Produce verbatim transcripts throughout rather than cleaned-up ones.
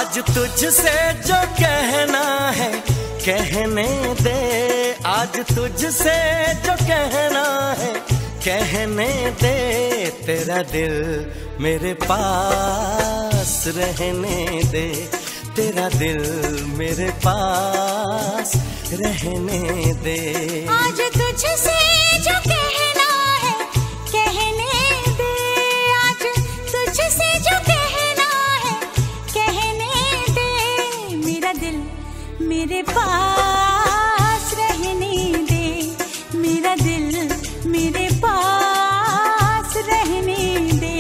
आज तुझसे जो कहना है कहने दे, आज तुझसे जो कहना है कहने दे। तेरा दिल मेरे पास रहने दे, तेरा दिल मेरे पास रहने दे। आज तुझसे जो कहना है कहने दे, आज तुझसे जो कहना है कहने दे। मेरा दिल मेरे पास रहने दे, मेरा दिल मेरे पास रहने दे।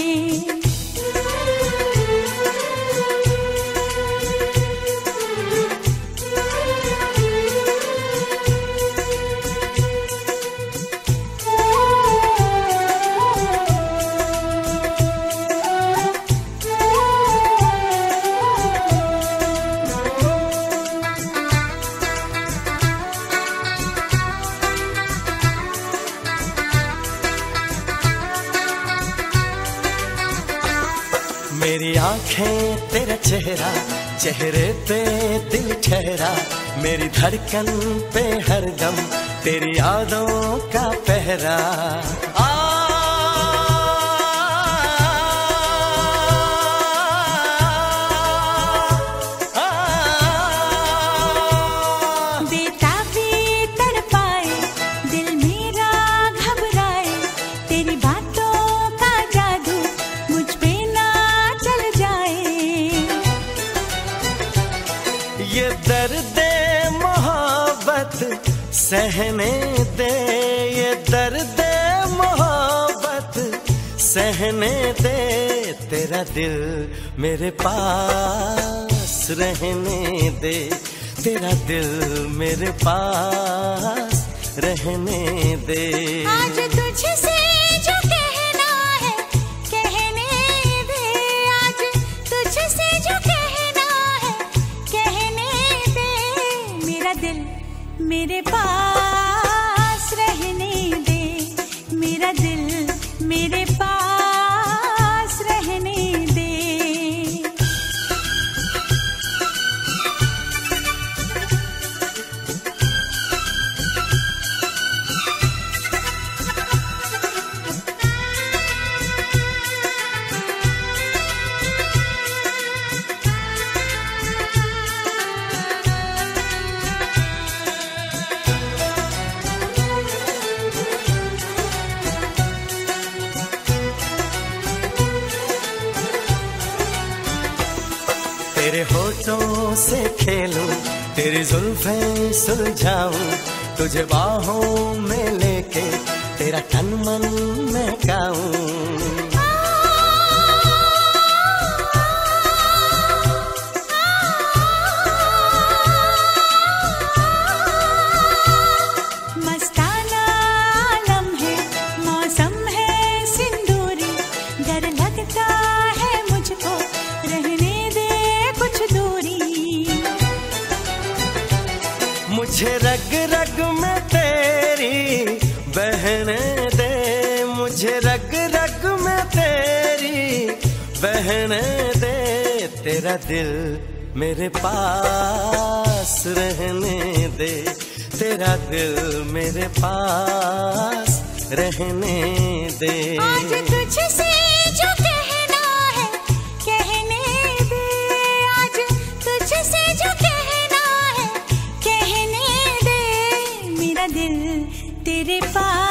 मेरी आंखें तेरा चेहरा, चेहरे पे दिल ठहरा। मेरी धड़कन पे हरदम तेरी यादों का पहरा। आ, आ, बेताबी तड़पाए दिल मेरा घबराए, तेरी बातों का जादू मुझ पे ना चल जाए। ये दर्द मोहब्बत सहने दे, ये दर्द मोहब्बत सहने दे। तेरा दिल मेरे पास रहने दे, तेरा दिल मेरे पास रहने दे। आज तुझसे जो कहना है कहने दे, आज तुझसे जो कहना है कहने दे। मेरा दिल मेरे पास रहने दे, मेरा दिल मेरे पास रहने दे। तेरे होठों से खेलूं, तेरी जुल्फें सुलझाऊं, तुझे बाहों में लेके तेरा तन मन महकाऊं। मस्ताना आलम है, मौसम है सिंदूरी, डर लगता है मुझको रहने दे कुछ दूरी। मुझे रग रग में तेरी बहने दे, मुझे रग रग में तेरी बहने दे। तेरा दिल मेरे पास रहने दे, तेरा दिल मेरे पास रहने दे। आज तुझसे जो कहना है कहने दे, आज तुझसे जो कहना है कहने दे। मेरा दिल तेरे पास